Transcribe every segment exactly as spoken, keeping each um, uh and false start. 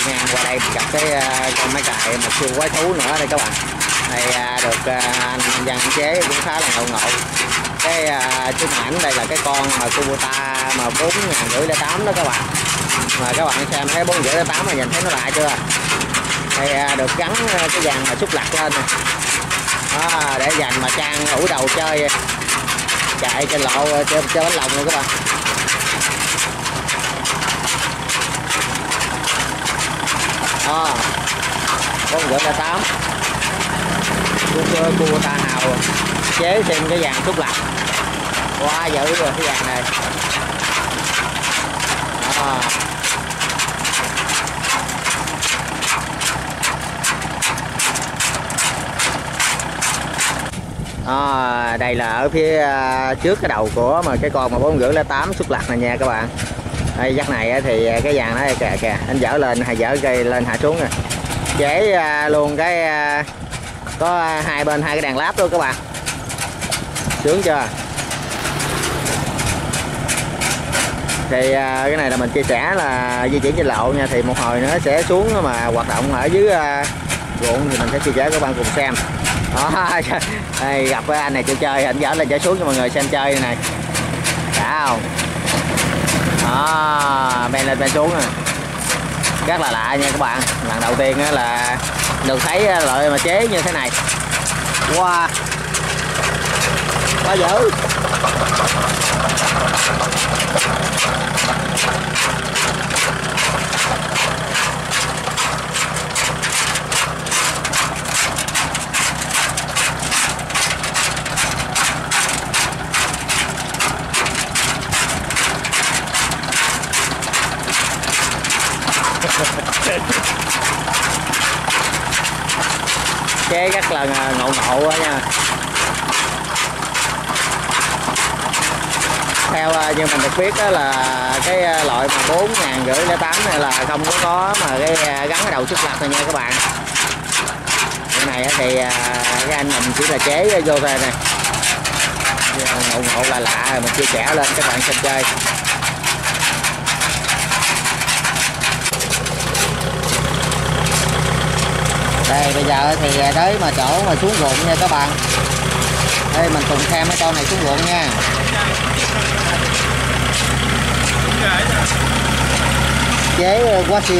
ngang qua đây gặp cái con máy cày một siêu quái thú nữa đây các bạn. Đây được anh Văn chế cũng khá là ngầu ngộ. Cái chiếc ảnh đây là cái con mà Kubota mà bốn ngàn rưỡi lẻ tám đó các bạn. Mà các bạn xem thấy bốn rưỡi lẻ tám mà nhìn thấy nó lạ chưa? Đây được gắn cái dàn mà xúc lặt lên nè. Đó, để dành mà trang ủi đầu chơi chạy trên lộ chơi, chơi bánh lòng luôn các bạn. Đó, bốn rưỡi lẻ tám Kubota Hào chế trên cái dàn xúc lặt quá dữ rồi cái dàn này. Đó. À, đây là ở phía trước cái đầu của mà cái con mà bốn rưỡi lẻ tám xúc lặt này nha các bạn. Đây dắt này thì cái dàn nó kìa kìa anh dở lên hay dở cây lên hạ xuống nè. Chế luôn cái có hai bên hai cái đèn láp luôn các bạn. Sướng chưa? Thì cái này là mình chia sẻ là di chuyển trên lộ nha, thì một hồi nữa sẽ xuống mà hoạt động ở dưới ruộng thì mình sẽ chia sẻ các bạn cùng xem. Đó, đây, gặp cái anh này chơi chơi anh dở lên dở xuống cho mọi người xem chơi này, này. Đã không? Đó, ben lên ben xuống nè. Rất là lạ nha các bạn. Lần đầu tiên là được thấy loại mà chế như thế này. Wow, quá dữ. Chế rất là ngộ ngộ nha. Theo như mình được biết đó là cái loại mà bốn ngàn rưỡi lẻ tám này là không có có mà cái gắn cái đầu xúc lặt này nha các bạn. Cái này thì cái anh mình chỉ là chế vô thôi nè. Ngộ ngộ là lạ rồi mình chia sẻ lên các bạn xem chơi. Đây bây giờ thì tới mà chỗ mà xuống ruộng nha các bạn. Đây mình cùng xem cái con này xuống ruộng nha. Chế quá siêu.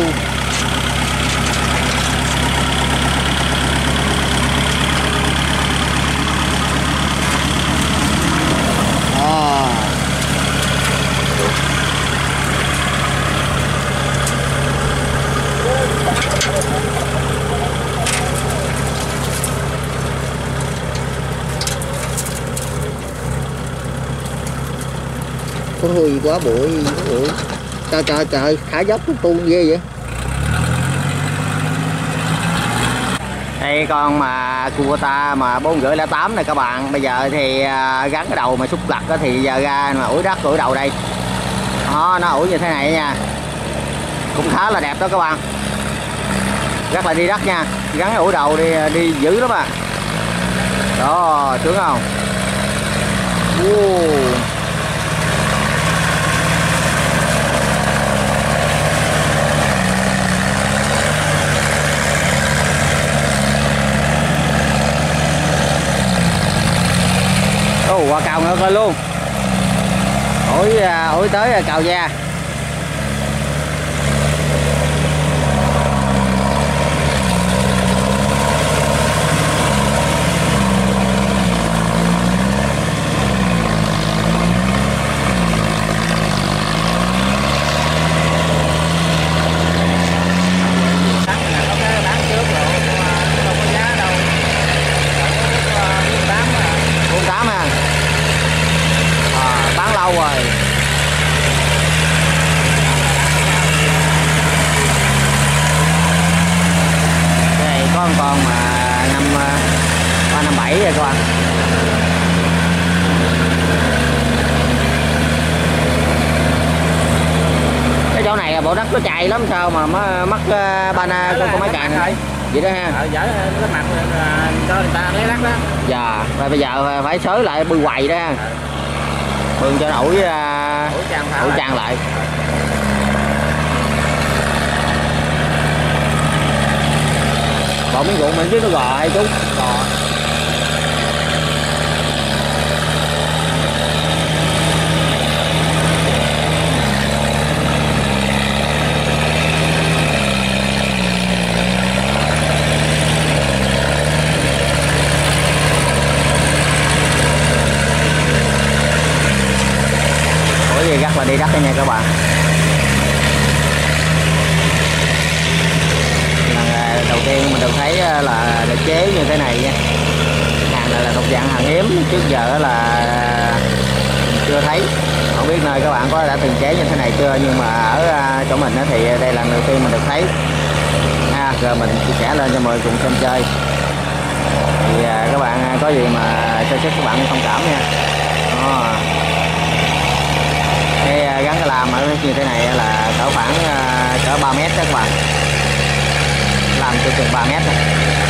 À. Ôi quá bụi, bụi. Trời trời trời, thả dốc tu ghê vậy. Đây con mà Kubota mà bốn rưỡi lẻ tám này các bạn. Bây giờ thì gắn cái đầu mà xúc lặt thì giờ ra mà ủi đất ủi đầu đây. Đó, nó ủi như thế này nha. Cũng khá là đẹp đó các bạn. Rất là đi đất nha. Gắn cái ủi đầu đi đi dữ lắm à. Đó, sướng không? Wow. Ồ, qua cầu ngược lên luôn. Ủi ủi tới cầu Gia. Con mà năm ba năm bảy rồi các bạn. Cái chỗ này bộ đất nó chạy lắm sao mà mất ba na con con máy cày này vậy đó ha. Ờ, dở cái mặt cho người ta lấy lắc đó. Dạ, rồi bây giờ phải xới lại bươi quầy đó ha. Bưng cho nó ủi ủi trang lại. bỏ miếng ruộng mình chứ nó gò hay chú gò. Ủa gì gắt là đi đất nha các bạn. Đầu tiên mình được thấy là được chế như thế này nha. Hàng này là thuộc dạng hàng hiếm, trước giờ là chưa thấy, không biết nơi các bạn có đã từng chế như thế này chưa, nhưng mà ở chỗ mình thì đây là lần đầu tiên mình được thấy. À, rồi mình chia sẻ lên cho mọi người cùng xem chơi. Thì các bạn có gì mà cho sức các bạn thông cảm nha. Đó. Cái gắn cái làm ở như thế này là cỡ khoảng cỡ ba mét đó các bạn, làm từ chừng ba mét này.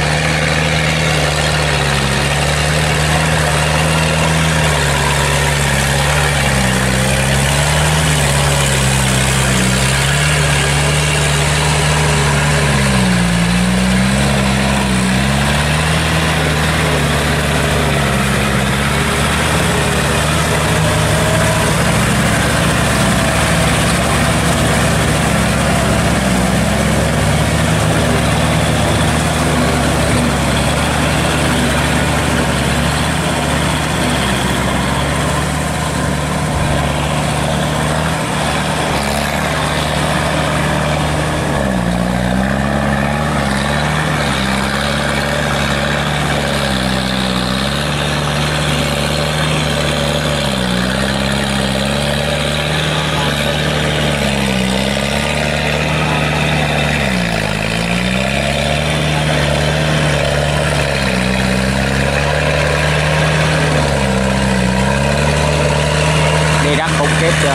Chết chưa?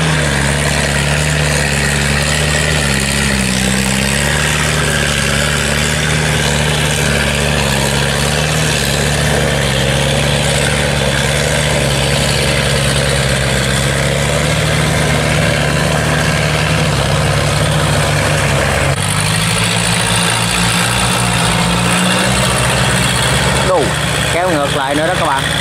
Đủ, kéo ngược lại nữa đó các bạn.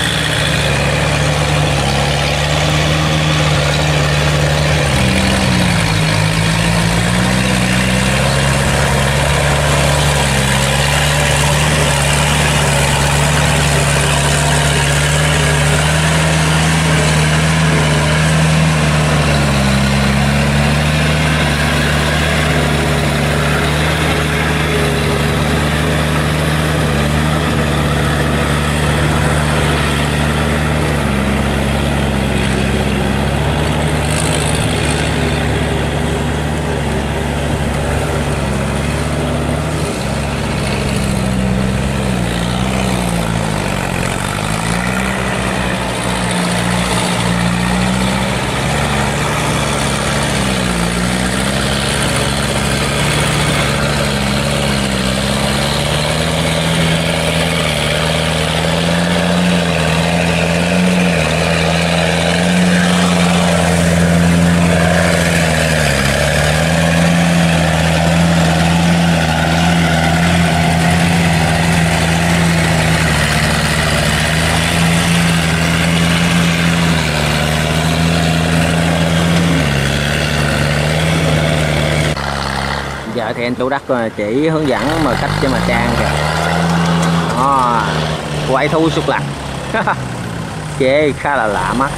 Giờ thì anh chủ đất chỉ hướng dẫn mà cách cho mà trang kìa. Đó, quay thu sụt lặt. Chế khá là lạ mắt.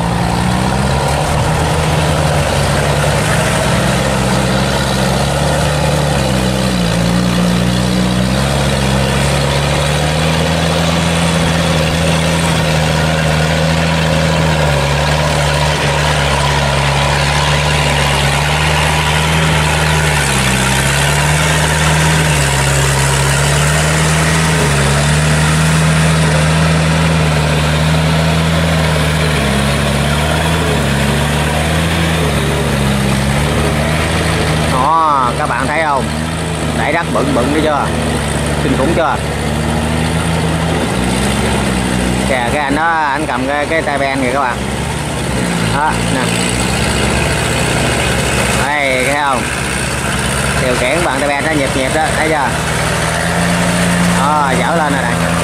Các bạn thấy không, đẩy đất bự bự đi chưa, kinh khủng chưa. Kìa cái anh đó, anh cầm cái, cái tay ben kìa các bạn. Đó nè, đây thấy không, điều khiển bằng tay ben nó nhịp nhịp đó, thấy chưa. Đó, dở lên rồi nè.